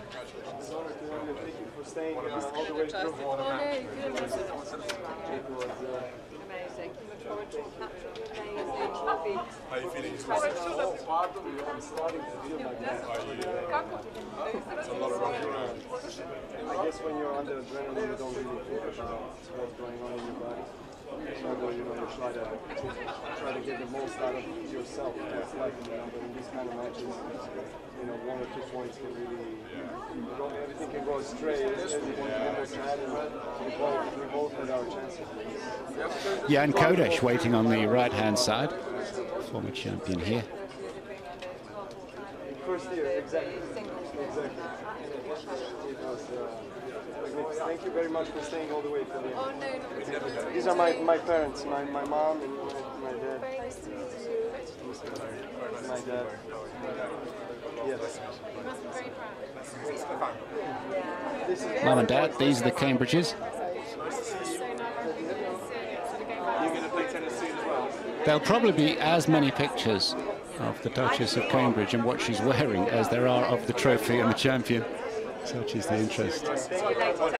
Thank you for staying all the way through. Oh, no, goodness. It was amazing. Look forward to capturing your name as trophy. How are you feeling? It's starting to feel like that. It's a lot of running around. I guess when you're under adrenaline, you don't really think about what's going on in your body. Although you try to get the most out of yourself. That's like, but in these kind of matches, 1 or 2 points can really, everything can go astray. Everyone almost had, and we both had our chances. Jan Kodesh waiting on the right-hand side, former champion here. First year, exactly. It was magnificent. Thank you very much for staying all the way for the end. Oh, no, These are my parents, my mom and my dad. My dad. Yes. Mum and Dad, these are the Cambridges. You're going to play tennis soon as well? There'll probably be as many pictures of the Duchess of Cambridge and what she's wearing as there are of the trophy and the champion. Such is the interest. See you later.